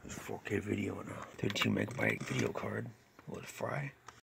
4K video on a 32 megabyte video card. Will it fry?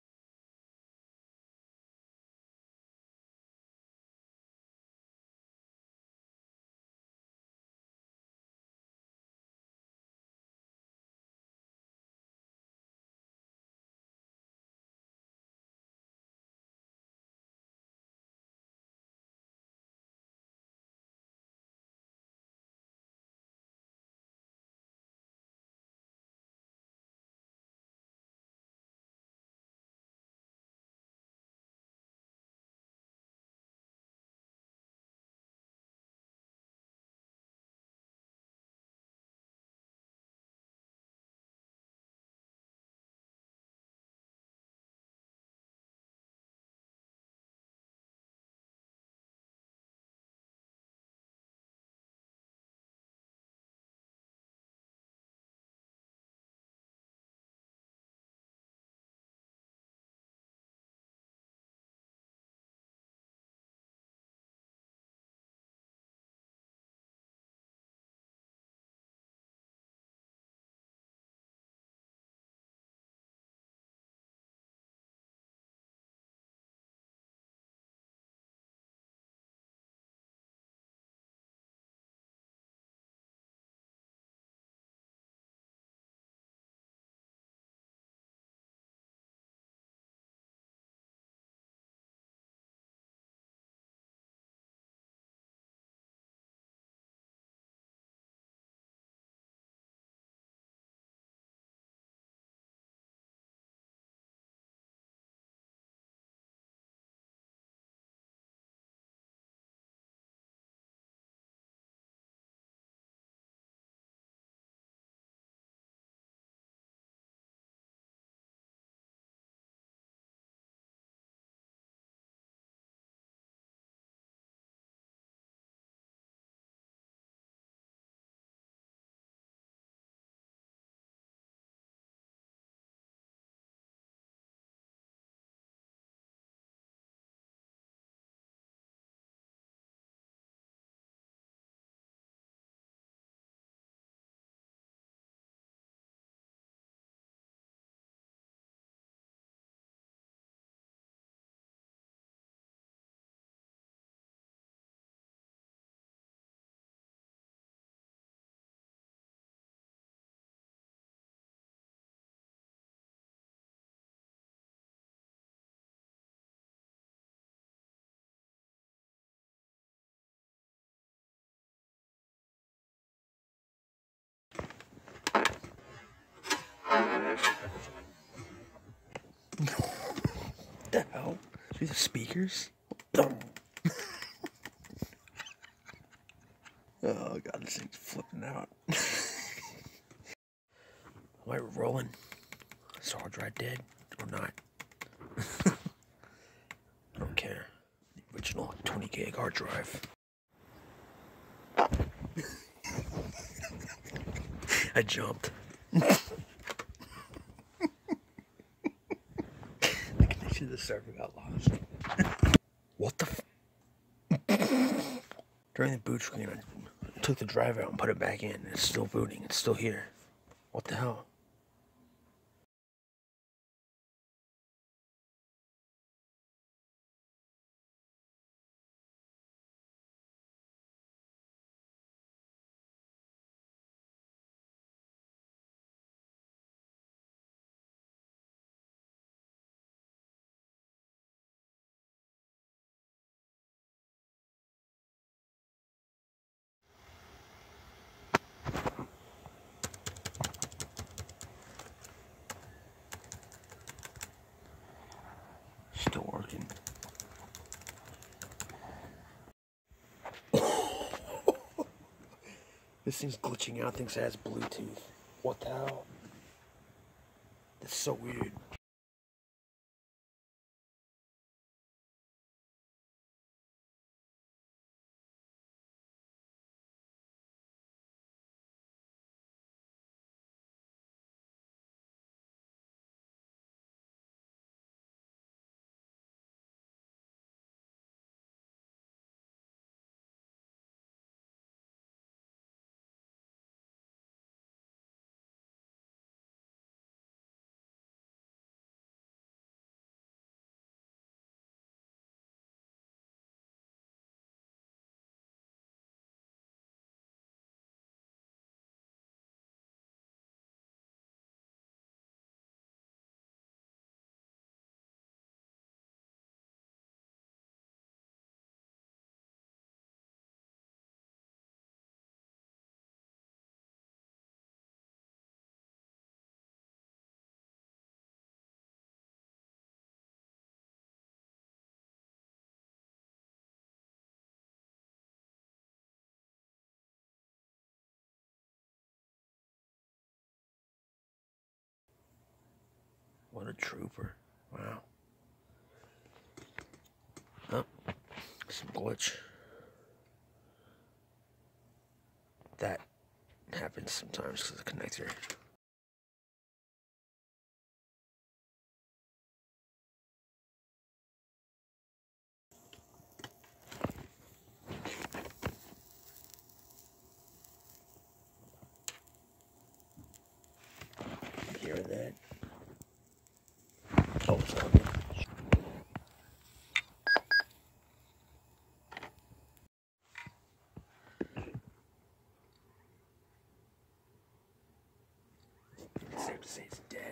What the hell? See the speakers? Oh god, this thing's flipping out. Am I rolling? Is the hard drive dead or not? I don't care. The original 20 gig hard drive. I jumped. The connection to the server got lost. What the During the boot screen, I took the drive out and put it back in. It's still booting. It's still here. What the hell? Still working. This thing's glitching out, thinks it has Bluetooth. What the hell? That's so weird. trooper. Wow. Oh, some glitch. That happens sometimes because of the connector. Hear that? Oh, it's coming. Safe to say it's dead.